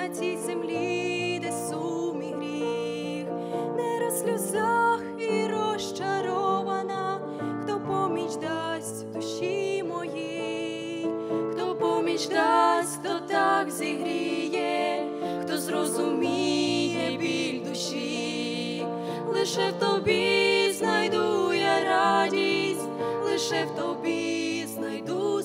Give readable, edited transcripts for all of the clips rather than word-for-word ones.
цій землі, де сум і гріх, не раз в сльозах і розчарована, хто поміч дасть в душі моїй, хто поміч дасть, хто так зігріє, хто зрозуміє біль душі. Лише в тобі знайду я радість, лише в тобі знайду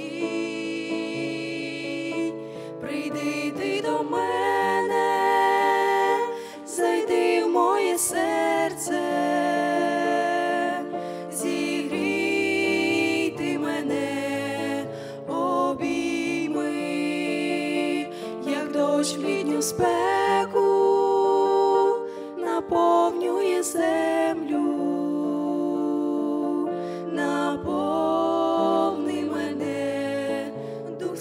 спокій. Прийди ти до мене, зайди в моє серце, зігрій ти мене, обійми, як дощ в літню спеку наповнює землю. Наповни мене, Дух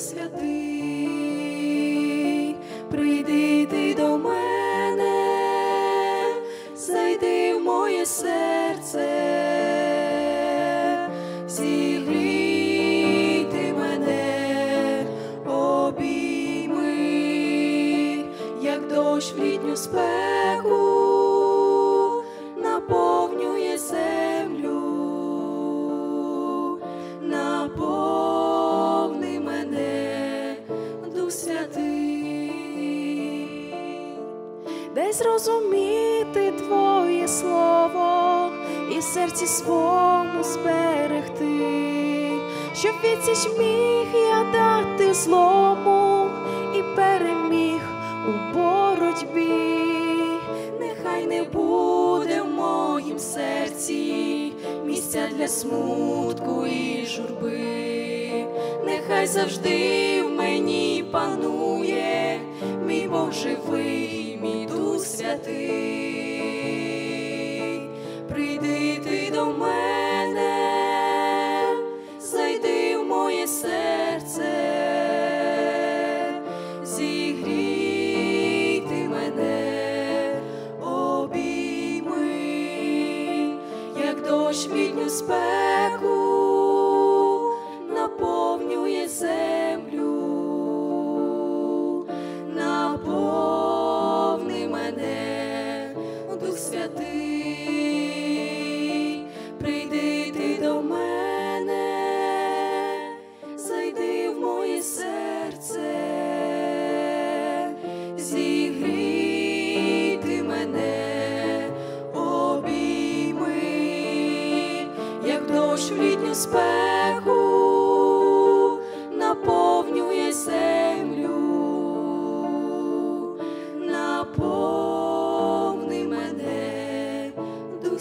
Святий, прийди ти до мене, зайди в моє серце, зігрій ти мене, обійми, як дощ в літню спеку наповнює землю. Наповни мене, Дух Святий. Дай зрозуміти Твоє слово і в серці своєму зберегти, щоб відсіч міг я дати злому і переміг у боротьбі. Нехай не буде в моїм серці місця для смутку і журби, нехай завжди в мені панує мій Бог живий, мій Дух Святий. Прийди ти до мене, зайди в моє серце, зігрій ти мене, обійми, як дощ в літню спеку наповнює землю. Наповни мене, Дух Святий, прийди ти до мене, зайди в моє серце, зігрій ти мене, обійми, як дощ в літню спеку наповнює землю. Наповни мене, Дух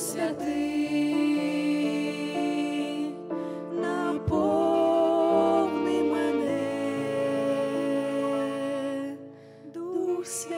Святий, наповни мене, Дух Святий.